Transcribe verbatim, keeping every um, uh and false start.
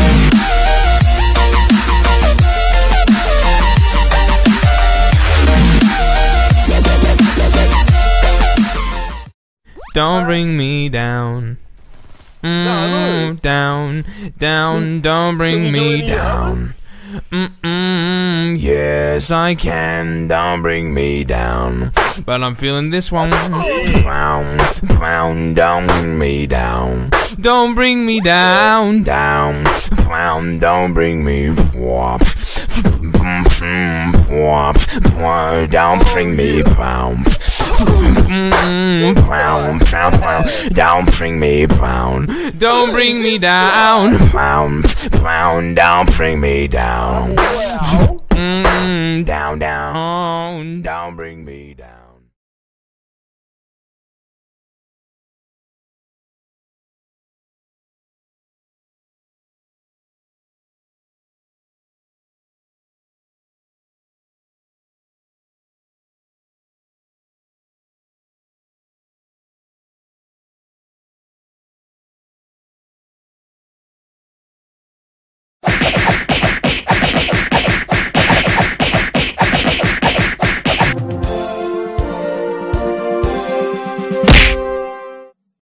Don't bring me down. Mm, down, down, don't bring me down. Mm-mm, yes, I can, don't bring me down. But I'm feeling this one. Brown, brown, don't bring me down. Don't bring me down, down. Brown, don't bring me whop. Don't bring me brown. Mm, brown, brown, brown, don't bring me brown. Don't bring me down. Brown, brown, don't bring me down. Mm, down, down, don't bring me